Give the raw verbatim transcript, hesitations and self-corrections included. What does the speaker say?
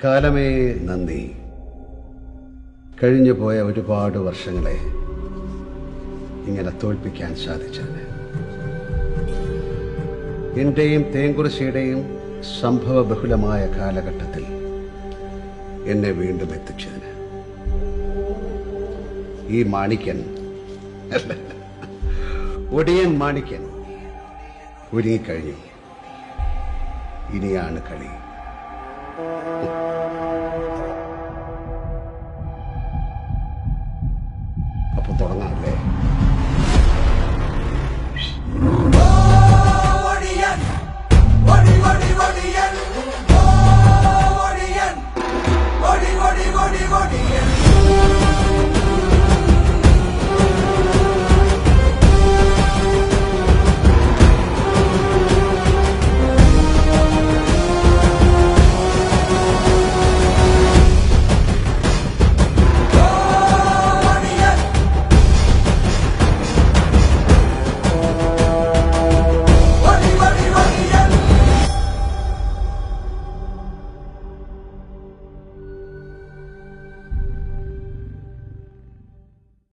കാലമേ നന്ദി. കഴിഞ്ഞു പോയ ഒരുപാട് വർഷങ്ങളെ ഇങ്ങനെ തോൽപ്പിക്കാൻ സാധിച്ചത്. എന്റെയും തേങ്കുറിശ്ശിയുടെയും സംഭവ ബഹുലമായ കാലഘട്ടത്തിൽ എന്നെ വീണ്ടും എത്തിച്ചതിന്. ഈ മാണിക്യൻ, ഒടിയൻ മാണിക്യൻ ഒരുങ്ങിക്കഴിഞ്ഞു. ഇനിയാണ് കളി. അപ്പൊ തുടങ്ങാമല്ലേ?